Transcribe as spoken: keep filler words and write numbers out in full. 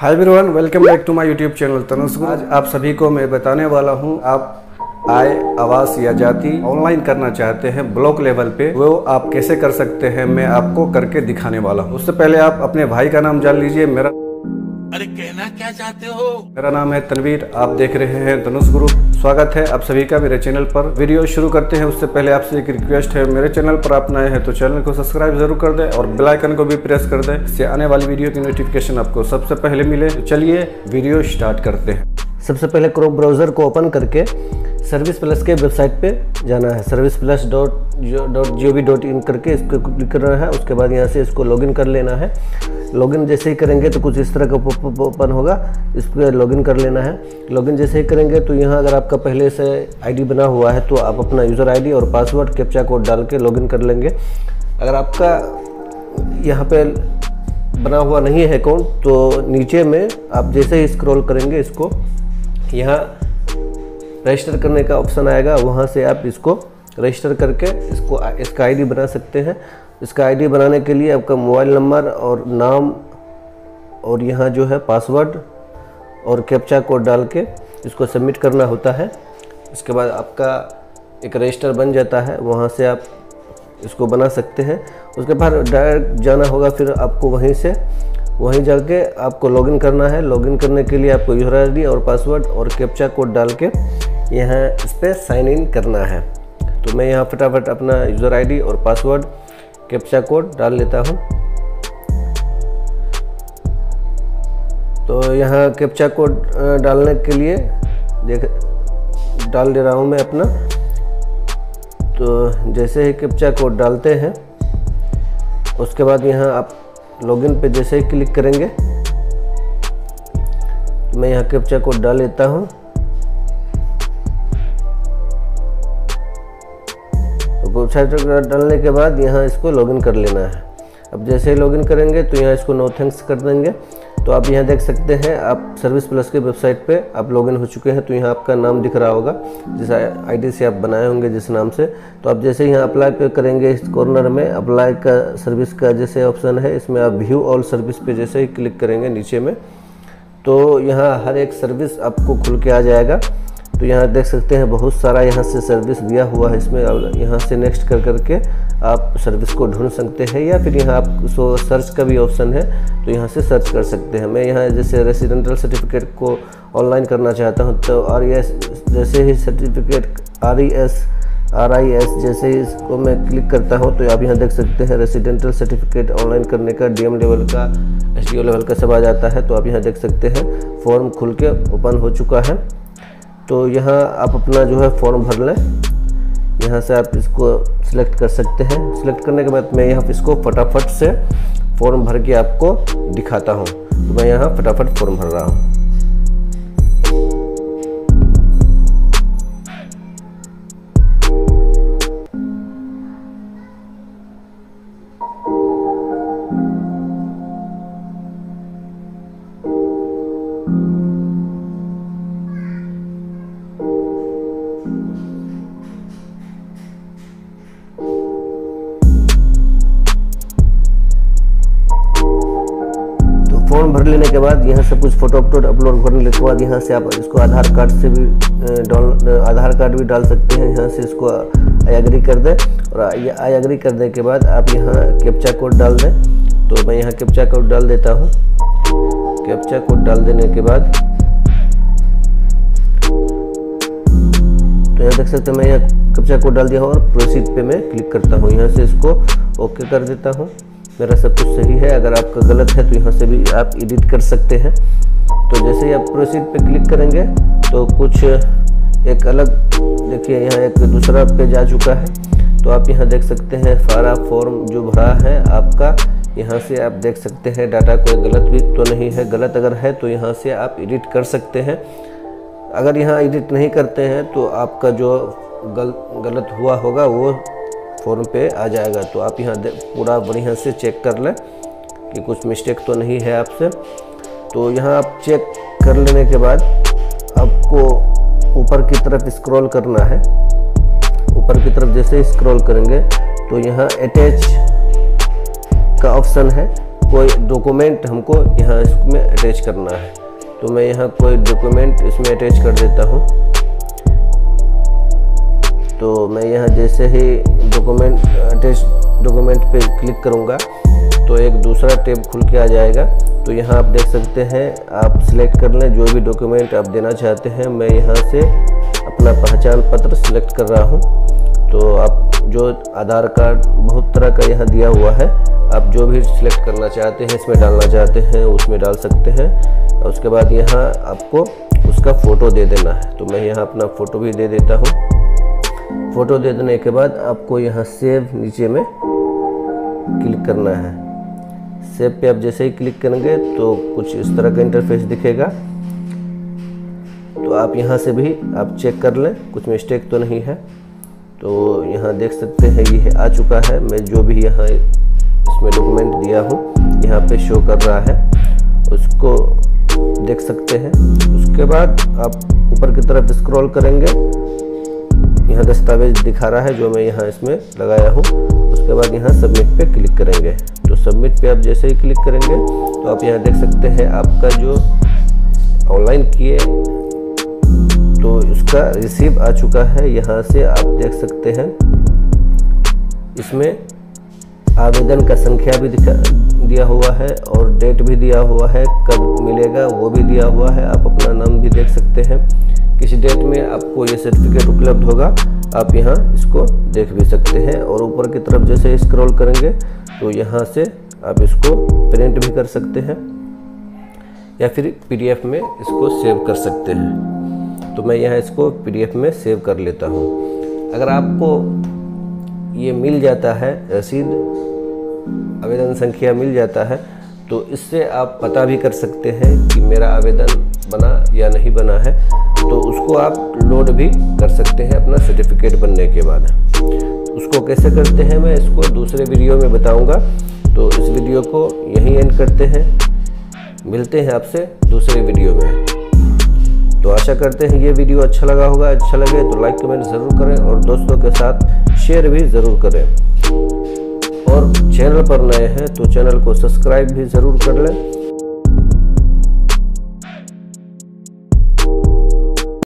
Hi everyone, welcome back to my YouTube channel Tanush Guru. आज आप सभी को मैं बताने वाला हूं, आप आय, आवास या जाति ऑनलाइन करना चाहते हैं ब्लॉक लेवल पे, वो आप कैसे कर सकते हैं मैं आपको करके दिखाने वाला हूं। उससे पहले आप अपने भाई का नाम जान लीजिए। मेरा अरे कहना क्या चाहते हो? मेरा नाम है तनवीर, आप देख रहे हैं तनुष गुरु। स्वागत है आप सभी का मेरे चैनल पर। वीडियो शुरू करते हैं उससे पहले आपसे एक रिक्वेस्ट है, मेरे चैनल पर आप नए हैं तो चैनल को सब्सक्राइब जरूर कर दें और बेल आइकन को भी प्रेस कर दें, इससे आने वाली वीडियो की नोटिफिकेशन आपको सबसे पहले मिले। तो चलिए वीडियो स्टार्ट करते हैं। सबसे पहले क्रोम ब्राउज़र को ओपन करके सर्विस प्लस के वेबसाइट पे जाना है। Service plus dot dot G O V dot in करके इसको क्लिक करना है। उसके बाद यहाँ से इसको लॉगिन कर लेना है। लॉगिन जैसे ही करेंगे तो कुछ इस तरह का पॉपअप ओपन होगा, इस पर लॉगिन कर लेना है। लॉगिन जैसे ही करेंगे तो यहाँ अगर आपका पहले से आईडी बना हुआ है तो आप अपना यूज़र आईडी और पासवर्ड कैप्चा कोड डाल के लॉगिन कर लेंगे। अगर आपका यहाँ पे बना हुआ नहीं है अकाउंट तो नीचे में आप जैसे ही स्क्रॉल करेंगे इसको यहाँ रजिस्टर करने का ऑप्शन आएगा, वहाँ से आप इसको रजिस्टर करके इसको इसका आईडी बना सकते हैं। इसका आईडी बनाने के लिए आपका मोबाइल नंबर और नाम और यहाँ जो है पासवर्ड और कैप्चा कोड डाल के इसको सबमिट करना होता है। इसके बाद आपका एक रजिस्टर बन जाता है, वहाँ से आप इसको बना सकते हैं। उसके बाद डायरेक्ट जाना होगा, फिर आपको वहीं से वहीं जाके आपको लॉगिन करना है। लॉगिन करने के लिए आपको यूज़र आईडी और पासवर्ड और कैप्चा कोड डाल के यहाँ इस पर साइन इन करना है। तो मैं यहाँ फटाफट अपना यूज़र आईडी और पासवर्ड कैप्चा कोड डाल लेता हूँ। तो यहाँ कैप्चा कोड डालने के लिए देख डाल दे रहा हूँ मैं अपना। तो जैसे ही कैप्चा कोड डालते हैं उसके बाद यहाँ आप लॉगिन पे जैसे ही क्लिक करेंगे तो मैं यहाँ कैप्चा कोड डाल लेता हूँ। वेबसाइट डालने के बाद यहाँ इसको लॉगिन कर लेना है। अब जैसे ही लॉगिन करेंगे तो यहाँ इसको नो थैंक्स कर देंगे। तो आप यहाँ देख सकते हैं आप सर्विस प्लस के वेबसाइट पे आप लॉगिन हो चुके हैं। तो यहाँ आपका नाम दिख रहा होगा जिस आईडी से आप बनाए होंगे, जिस नाम से। तो आप जैसे यहाँ अप्लाई पे करेंगे, इस कॉर्नर में अप्लाई का सर्विस का जैसे ऑप्शन है, इसमें आप व्यू ऑल सर्विस पे जैसे ही क्लिक करेंगे नीचे में तो यहाँ हर एक सर्विस आपको खुल के आ जाएगा। तो यहाँ देख सकते हैं बहुत सारा यहाँ से सर्विस दिया हुआ है इसमें। अब यहाँ से नेक्स्ट कर करके आप सर्विस को ढूंढ सकते हैं, या फिर यहाँ आप सो सर्च का भी ऑप्शन है तो यहाँ से सर्च कर सकते हैं। मैं यहाँ जैसे रेसिडेंटल सर्टिफिकेट को ऑनलाइन करना चाहता हूँ तो आर ई एस जैसे ही certificate R E S R I S जैसे ही इसको मैं क्लिक करता हूँ तो आप यहाँ देख सकते हैं रेसिडेंटल सर्टिफिकेट ऑनलाइन करने का डी एम लेवल का, एस डी ओ लेवल का सब आ जाता है। तो आप यहाँ देख सकते हैं फॉर्म खुल के ओपन हो चुका है। तो यहाँ आप अपना जो है फॉर्म भर लें। यहाँ से आप इसको सिलेक्ट कर सकते हैं। सिलेक्ट करने के बाद मैं यहाँ इसको फटाफट से फॉर्म भर के आपको दिखाता हूँ। तो मैं यहाँ फटाफट फॉर्म भर रहा हूँ। फॉर्म भर लेने के बाद यहाँ से कुछ फोटो अपलोड अपलोड करने के बाद यहाँ से आप इसको आधार कार्ड से भी डाल आधार कार्ड भी डाल सकते हैं। यहाँ से इसको आई एग्री कर दें और आई एग्री करने के बाद आप यहाँ कैप्चा कोड डाल दें। तो मैं यहाँ कैप्चा कोड डाल देता हूँ। कैप्चा कोड डाल देने के बाद तो यहाँ देख सकते हैं मैं यहाँ कैप्चा कोड डाल दिया हूँ और प्रोसीड पे मैं क्लिक करता हूँ। यहाँ से इसको ओके कर देता हूँ। मेरा सब कुछ सही है। अगर आपका गलत है तो यहाँ से भी आप एडिट कर सकते हैं। तो जैसे ही आप प्रोसीड पे क्लिक करेंगे तो कुछ एक अलग देखिए यहाँ एक दूसरा पेज आ चुका है। तो आप यहाँ देख सकते हैं सारा फॉर्म जो भरा है आपका, यहाँ से आप देख सकते हैं डाटा कोई गलत भी तो नहीं है। गलत अगर है तो यहाँ से आप एडिट कर सकते हैं। अगर यहाँ एडिट नहीं करते हैं तो आपका जो गल, गलत हुआ होगा वो फॉर्म पे आ जाएगा। तो आप यहाँ पूरा बढ़िया से चेक कर लें कि कुछ मिस्टेक तो नहीं है आपसे। तो यहाँ आप चेक कर लेने के बाद आपको ऊपर की तरफ स्क्रॉल करना है। ऊपर की तरफ जैसे ही स्क्रॉल करेंगे तो यहाँ अटैच का ऑप्शन है, कोई डॉक्यूमेंट हमको यहाँ इसमें अटैच करना है। तो मैं यहाँ कोई डॉक्यूमेंट इसमें अटैच कर देता हूँ। तो मैं यहाँ जैसे ही डॉक्यूमेंट अटैच डॉक्यूमेंट पे क्लिक करूँगा तो एक दूसरा टैब खुल के आ जाएगा। तो यहाँ आप देख सकते हैं, आप सिलेक्ट कर लें जो भी डॉक्यूमेंट आप देना चाहते हैं। मैं यहाँ से अपना पहचान पत्र सिलेक्ट कर रहा हूँ। तो आप जो आधार कार्ड बहुत तरह का यहाँ दिया हुआ है, आप जो भी सिलेक्ट करना चाहते हैं, इसमें डालना चाहते हैं उसमें डाल सकते हैं। और उसके बाद यहाँ आपको उसका फ़ोटो दे देना है। तो मैं यहाँ अपना फ़ोटो भी दे देता हूँ। फ़ोटो दे देने के बाद आपको यहाँ सेव नीचे में क्लिक करना है। सेव पे आप जैसे ही क्लिक करेंगे तो कुछ इस तरह का इंटरफेस दिखेगा। तो आप यहाँ से भी आप चेक कर लें कुछ मिस्टेक तो नहीं है। तो यहाँ देख सकते हैं ये आ चुका है। मैं जो भी यहाँ इसमें डॉक्यूमेंट दिया हूँ यहाँ पे शो कर रहा है, उसको देख सकते हैं। उसके बाद आप ऊपर की तरफ स्क्रॉल करेंगे, यहाँ दस्तावेज दिखा रहा है जो मैं यहाँ इसमें लगाया हूँ। उसके बाद यहाँ सबमिट पे क्लिक करेंगे। तो सबमिट पे आप जैसे ही क्लिक करेंगे तो आप यहाँ देख सकते हैं आपका जो ऑनलाइन किए तो उसका रिसीव आ चुका है। यहाँ से आप देख सकते हैं इसमें आवेदन का संख्या भी दिखा दिया हुआ है और डेट भी दिया हुआ है, कब मिलेगा वो भी दिया हुआ है। आप अपना नाम भी देख सकते हैं, किस डेट में आपको ये सर्टिफिकेट उपलब्ध होगा, आप यहाँ इसको देख भी सकते हैं। और ऊपर की तरफ जैसे स्क्रॉल करेंगे तो यहाँ से आप इसको प्रिंट भी कर सकते हैं या फिर पीडीएफ में इसको सेव कर सकते हैं। तो मैं यहाँ इसको पीडीएफ में सेव कर लेता हूँ। अगर आपको ये मिल जाता है, रसीद आवेदन संख्या मिल जाता है, तो इससे आप पता भी कर सकते हैं कि मेरा आवेदन बना या नहीं बना है। तो उसको आप लोड भी कर सकते हैं अपना सर्टिफिकेट बनने के बाद। उसको कैसे करते हैं मैं इसको दूसरे वीडियो में बताऊंगा। तो इस वीडियो को यहीं एंड करते हैं, मिलते हैं आपसे दूसरे वीडियो में। तो आशा करते हैं ये वीडियो अच्छा लगा होगा। अच्छा लगे तो लाइक कमेंट ज़रूर करें और दोस्तों के साथ शेयर भी ज़रूर करें। और चैनल पर नए हैं तो चैनल को सब्सक्राइब भी ज़रूर कर लें